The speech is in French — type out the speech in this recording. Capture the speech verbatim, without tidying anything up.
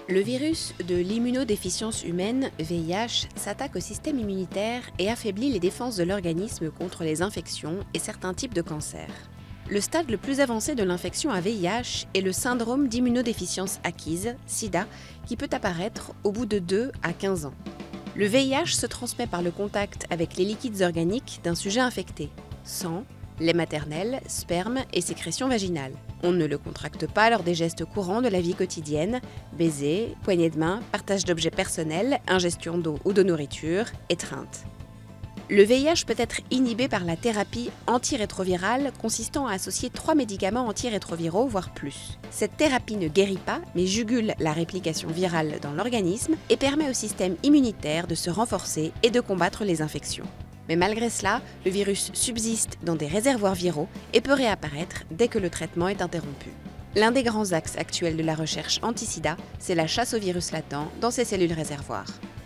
Le virus de l'immunodéficience humaine, V I H, s'attaque au système immunitaire et affaiblit les défenses de l'organisme contre les infections et certains types de cancers. Le stade le plus avancé de l'infection à V I H est le syndrome d'immunodéficience acquise, SIDA, qui peut apparaître au bout de deux à quinze ans. Le V I H se transmet par le contact avec les liquides organiques d'un sujet infecté, sang, lait maternel, sperme et sécrétions vaginales. On ne le contracte pas lors des gestes courants de la vie quotidienne, baisers, poignées de main, partage d'objets personnels, ingestion d'eau ou de nourriture, étreinte. Le V I H peut être inhibé par la thérapie antirétrovirale consistant à associer trois médicaments antirétroviraux, voire plus. Cette thérapie ne guérit pas, mais jugule la réplication virale dans l'organisme et permet au système immunitaire de se renforcer et de combattre les infections. Mais malgré cela, le virus subsiste dans des réservoirs viraux et peut réapparaître dès que le traitement est interrompu. L'un des grands axes actuels de la recherche anti-sida, c'est la chasse au virus latent dans ces cellules réservoirs.